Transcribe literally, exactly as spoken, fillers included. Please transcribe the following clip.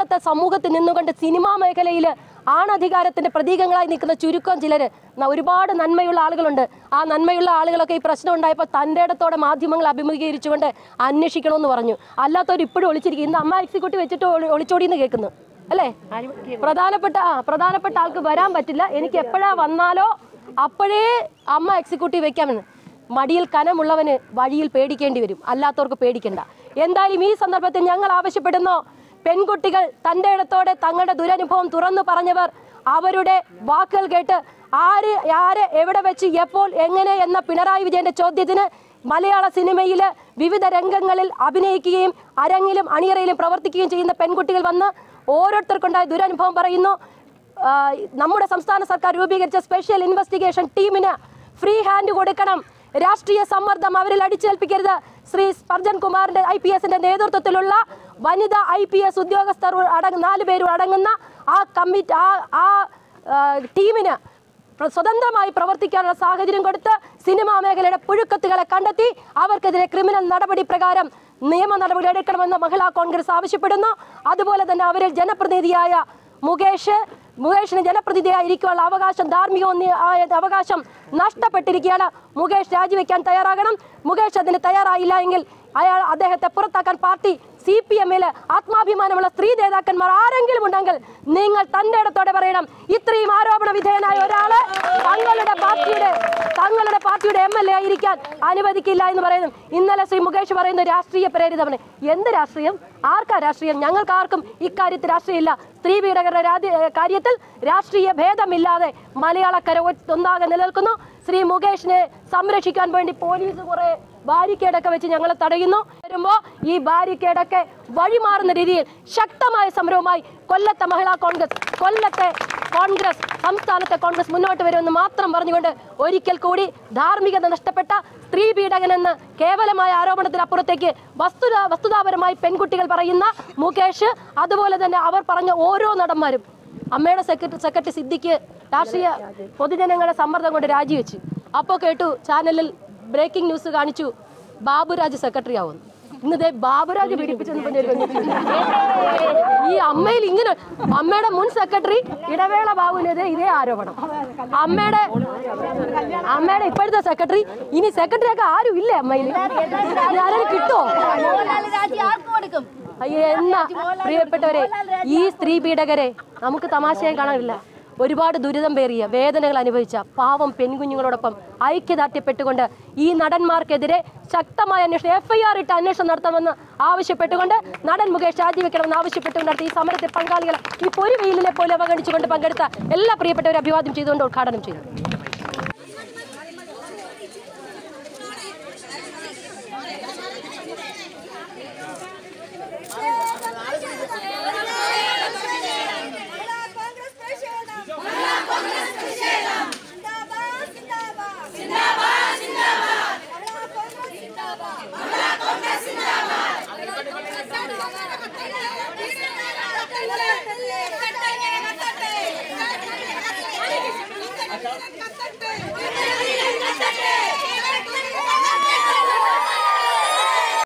ഇന്നത്തെ സമൂഹത്തിൽ നിന്നുകൊണ്ട് സിനിമാ മേഖലയിൽ ആണധികാരത്തിന്റെ പ്രതീകങ്ങളായി നിൽക്കുന്ന ചുരുക്കം ചിലർ ഒരുപാട് നന്മയുള്ള ആളുകളുണ്ട്. ആ നന്മയുള്ള ആളുകളൊക്കെ ഈ പ്രശ്നം ഉണ്ടായപ്പോൾ തൻ്റെ ഇടത്തോടെ മാധ്യമങ്ങൾ അഭിമുഖീകരിച്ചുകൊണ്ട് അന്വേഷിക്കണമെന്ന് പറഞ്ഞു. അല്ലാത്തവർ ഇപ്പോഴും ഒളിച്ചിരിക്കും. ഇന്ന് അമ്മ എക്സിക്യൂട്ടീവ് വെച്ചിട്ട് ഒളിച്ചോടിയെന്ന് കേൾക്കുന്നു അല്ലേ? പ്രധാനപ്പെട്ട ആ പ്രധാനപ്പെട്ട ആൾക്ക് വരാൻ പറ്റില്ല, എനിക്ക് എപ്പോഴാ വന്നാലോ അപ്പോഴേ അമ്മ എക്സിക്യൂട്ടീവ് വെക്കാമെന്ന്. മടിയിൽ കനമുള്ളവന് വഴിയിൽ പേടിക്കേണ്ടി വരും, അല്ലാത്തവർക്ക് പേടിക്കണ്ട. എന്തായാലും ഈ സന്ദർഭത്തിൽ ഞങ്ങൾ ആവശ്യപ്പെടുന്നു, പെൺകുട്ടികൾ തൻ്റെ ഇടത്തോടെ തങ്ങളുടെ ദുരനുഭവം തുറന്നു പറഞ്ഞവർ അവരുടെ വാക്കുകൾ കേട്ട് ആര് ആര് എവിടെ വെച്ച് എപ്പോൾ എങ്ങനെ എന്ന പിണറായി വിജയന്റെ ചോദ്യത്തിന് മലയാള സിനിമയിൽ വിവിധ രംഗങ്ങളിൽ അഭിനയിക്കുകയും അരങ്ങിലും അണിയറയിലും പ്രവർത്തിക്കുകയും ചെയ്യുന്ന പെൺകുട്ടികൾ വന്ന് ഓരോരുത്തർക്കുണ്ടായ ദുരനുഭവം പറയുന്നു. നമ്മുടെ സംസ്ഥാന സർക്കാർ രൂപീകരിച്ച സ്പെഷ്യൽ ഇൻവെസ്റ്റിഗേഷൻ ടീമിന് ഫ്രീ ഹാൻഡ് കൊടുക്കണം. രാഷ്ട്രീയ സമ്മർദ്ദം അവരിൽ അടിച്ചേൽപ്പിക്കരുത്. ശ്രീ സ്പർജൻ കുമാറിന്റെ ഐ പി എസിന്റെ നേതൃത്വത്തിലുള്ള വനിതാ ഐ പി എസ് ഉദ്യോഗസ്ഥർ അടങ്ങുന്ന നാല് പേരും അടങ്ങുന്ന ആ കമ്മിറ്റി ആ ആ ടീമിന് സ്വതന്ത്രമായി പ്രവർത്തിക്കാനുള്ള സാഹചര്യം കൊടുത്ത് സിനിമാ മേഖലയുടെ പുഴുക്കത്തുകളെ കണ്ടെത്തി അവർക്കെതിരെ ക്രിമിനൽ നടപടി പ്രകാരം നിയമ നടപടി എടുക്കണമെന്ന് മഹിളാ കോൺഗ്രസ് ആവശ്യപ്പെടുന്നു. അതുപോലെ തന്നെ അവരിൽ ജനപ്രതിനിധിയായ മുകേഷ് മുകേഷിന് ജനപ്രതിനിധിയായിരിക്കാനുള്ള അവകാശം ധാർമ്മിക അവകാശം നഷ്ടപ്പെട്ടിരിക്കുകയാണ്. മുകേഷ് രാജിവെക്കാൻ തയ്യാറാകണം. മുകേഷ് അതിന് തയ്യാറായില്ല എങ്കിൽ അയാൾ അദ്ദേഹത്തെ പുറത്താക്കാൻ പാർട്ടി സി പി എമ്മിൽ ആത്മാഭിമാനമുള്ള സ്ത്രീ നേതാക്കന്മാർ ആരെങ്കിലും ഉണ്ടെങ്കിൽ നിങ്ങൾ തന്റെ ഇടത്തോടെ പറയണം, ഇത്രയും ആരോപണ വിധേയനായ ഒരാള് തങ്ങളുടെ പാർട്ടിയുടെ തങ്ങളുടെ പാർട്ടിയുടെ എം എൽ എ ആയിരിക്കാൻ അനുവദിക്കില്ല എന്ന് പറയുന്നു. ഇന്നലെ ശ്രീ മുകേഷ് പറയുന്ന രാഷ്ട്രീയ പ്രേരിതമാണ്. എന്ത് രാഷ്ട്രീയം? ആർക്കാ രാഷ്ട്രീയം? ഞങ്ങൾക്ക് ആർക്കും ഇക്കാര്യത്തിൽ രാഷ്ട്രീയമില്ല. സ്ത്രീ പീഡകരുടെ കാര്യത്തിൽ രാഷ്ട്രീയ ഭേദമില്ലാതെ മലയാളക്കര ഒന്നാകെ നിലനിൽക്കുന്നു. ശ്രീ മുകേഷിനെ സംരക്ഷിക്കാൻ വേണ്ടി പോലീസ് കുറെ ബാരിക്കേഡൊക്കെ വെച്ച് ഞങ്ങളെ തടയുന്നു. വരുമ്പോൾ ഈ ബാരിക്കേഡൊക്കെ വഴിമാറുന്ന രീതിയിൽ ശക്തമായ സമരവുമായി കൊല്ലത്തെ മഹിളാ കോൺഗ്രസ് കൊല്ലത്തെ കോൺഗ്രസ് സംസ്ഥാനത്തെ കോൺഗ്രസ് മുന്നോട്ട് വരുമെന്ന് മാത്രം പറഞ്ഞുകൊണ്ട് ഒരിക്കൽ കൂടി ധാർമ്മികത നഷ്ടപ്പെട്ട സ്ത്രീ പീഡകനെന്ന് കേവലമായ ആരോപണത്തിനപ്പുറത്തേക്ക് വസ്തുത വസ്തുതാപരമായി പെൺകുട്ടികൾ പറയുന്ന മുകേഷ്, അതുപോലെ തന്നെ അവർ പറഞ്ഞ ഓരോ നടന്മാരും, അമ്മയുടെ സെക്രട്ടറി സെക്രട്ടറി സിദ്ദിഖ് രാഷ്ട്രീയ പൊതുജനങ്ങളുടെ സമ്മർദ്ദം കൊണ്ട് രാജിവെച്ചു. അപ്പോൾ കേട്ടു ചാനലിൽ ബ്രേക്കിംഗ് ന്യൂസ് കാണിച്ചു ബാബുരാജ് സെക്രട്ടറി ആവുന്നു. ഇന്നതേ ബാബുരാജ് പീഡിപ്പിച്ചെന്ന് ഈ അമ്മയിൽ ഇങ്ങനെ അമ്മയുടെ മുൻ സെക്രട്ടറി ഇടവേള ബാബുവിനെതിരെ ഇതേ ആരോപണം. അമ്മയുടെ അമ്മയുടെ ഇപ്പോഴത്തെ സെക്രട്ടറി, ഇനി സെക്രട്ടറി ഒക്കെ ആരും ഇല്ലേ അമ്മയിൽ? ആരും കിട്ടുമോ? എന്നാ പ്രിയപ്പെട്ടവരെ, ഈ സ്ത്രീ പീഡകരെ നമുക്ക് തമാശയായി കാണാനില്ല. ഒരുപാട് ദുരിതം പേറിയ വേദനകൾ അനുഭവിച്ച പാവം പെൺകുഞ്ഞുങ്ങളോടൊപ്പം ഐക്യദാർഢ്യപ്പെട്ടുകൊണ്ട് ഈ നടന്മാർക്കെതിരെ ശക്തമായ അന്വേഷണം എഫ് ഐ ആർ ഇട്ട് അന്വേഷണം നടത്തണമെന്ന് ആവശ്യപ്പെട്ടുകൊണ്ട് നടൻ മുകേഷ് രാജിവെക്കണമെന്ന് ആവശ്യപ്പെട്ടുകൊണ്ട് നടത്തി ഈ സമരത്തെ പങ്കാളികളെ ഈ പൊരി വെയിലിനെ പോലെ അവഗണിച്ചുകൊണ്ട് പങ്കെടുത്ത എല്ലാ പ്രിയപ്പെട്ടവരെ അഭിവാദ്യം ചെയ്തുകൊണ്ട് ഉദ്ഘാടനം ചെയ്തു.